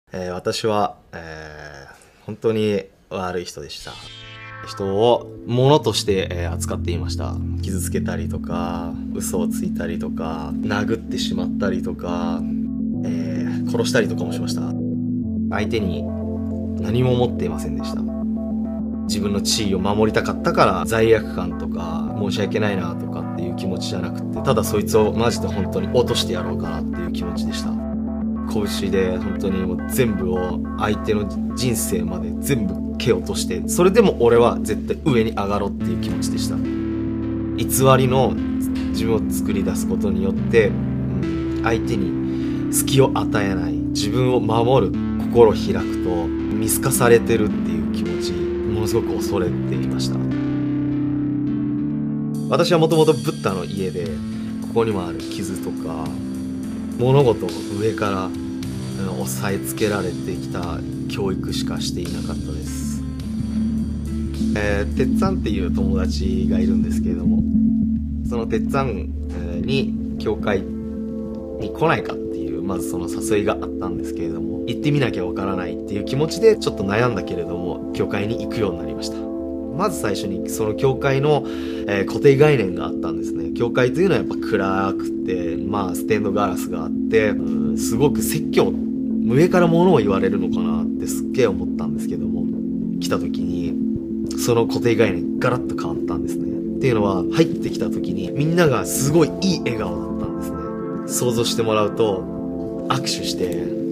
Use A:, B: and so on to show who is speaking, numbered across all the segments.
A: 私は、本当に悪い人でした。人を物として、扱っていました。傷つけたりとか、嘘をついたりとか、殴ってしまったりとか、殺したりとかもしました。相手に何も持っていませんでした。自分の地位を守りたかったから罪悪感とか申し訳ないなとかっていう気持ちじゃなくて、ただそいつをマジで本当に落としてやろうかなっていう気持ちでした。拳で本当にもう全部を相手の人生まで全部蹴落として、それでも俺は絶対上に上がろうっていう気持ちでした。偽りの自分を作り出すことによって、相手に隙を与えない、自分を守る心を開くと見透かされてるっていう気持ち、ものすごく恐れていました。私はもともとブッダの家で、ここにもある傷とか物事を上から押さえつけられてきた教育しかしていなかったです。てっつぁんっていう友達がいるんですけれども、そのてっつぁんに教会に来ないかっていうまずその誘いがあったんですけれども、行ってみなきゃわからないっていう気持ちでちょっと悩んだけれども教会に行くようになりました。まず最初にその教会の、固定概念があったんですね。教会というのはやっぱ暗くて、ステンドガラスがあって、すごく説教、上から物を言われるのかなってすっげえ思ったんですけども、来た時にその固定概念ガラッと変わったんですね。っていうのは、入ってきた時にみんながすごいいい笑顔だったんですね。想像してもらうと、握手して、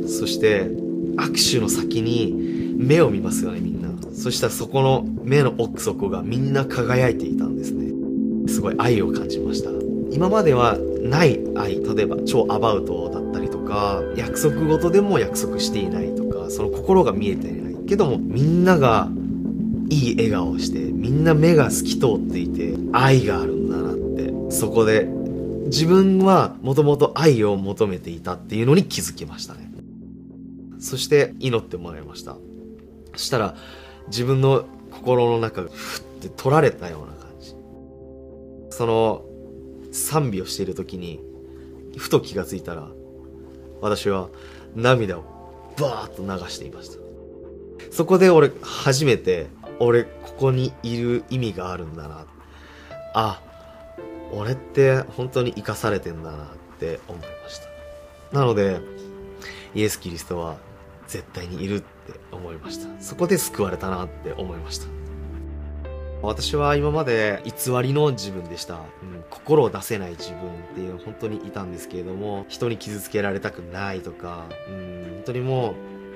A: そして握手の先に目を見ますよね、みんな。そしたらそこの目の奥底がみんな輝いていたんですね。すごい愛を感じました。今まではない愛、例えば超アバウトだったりとか、約束事でも約束していないとか、その心が見えていないけども、みんながいい笑顔をして、みんな目が透き通っていて、愛があるんだなって、そこで自分はもともと愛を求めていたっていうのに気づきましたね。そして祈ってもらいました。そしたら自分の心の中がふって取られたような感じ。その賛美をしている時にふと気がついたら、私は涙をバーッと流していました。そこで俺初めて、俺ここにいる意味があるんだな、あ、俺って本当に生かされてんだなって思いました。なのでイエス・キリストは絶対にいるって思いました。そこで救われたなって思いました。私は今まで偽りの自分でした。心を出せない自分っていうの本当にいたんですけれども、人に傷つけられたくないとか、本当にもう、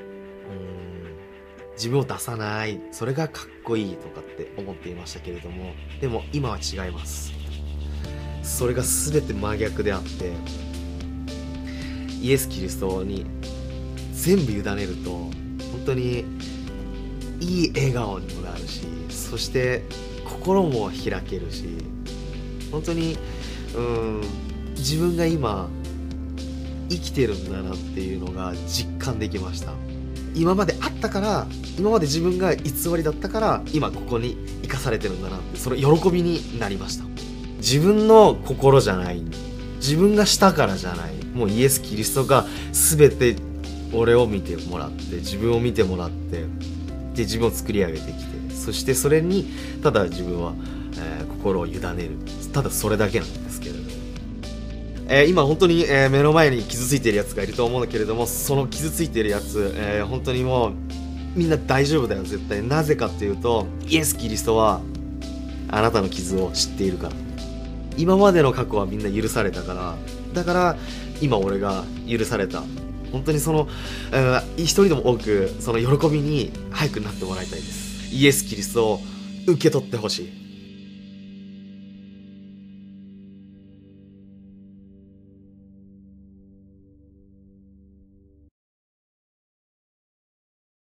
A: 自分を出さない、それがかっこいいとかって思っていましたけれども、でも今は違います。それが全て真逆であって、イエス・キリストに全部委ねると本当にいい笑顔にもなるし、そして心も開けるし、本当に自分が今生きてるんだなっていうのが実感できました。今まであったから、今まで自分が偽りだったから今ここに生かされてるんだなって、その喜びになりました。自分の心じゃない、自分がしたからじゃない、もうイエス・キリストが全て俺を見てもらって、自分を見てもらって、で自分を作り上げてきて、そしてそれにただ自分は、心を委ねる、ただそれだけなんですけれども、今本当に、目の前に傷ついているやつがいると思うんだけれども、その傷ついているやつ、本当にもうみんな大丈夫だよ絶対。なぜかっていうと、イエス・キリストはあなたの傷を知っているから。今までの過去はみんな許されたから、だから今俺が許された。本当にその、一人でも多くその喜びに早くなってもらいたいです。イエス・キリストを受け取ってほしい。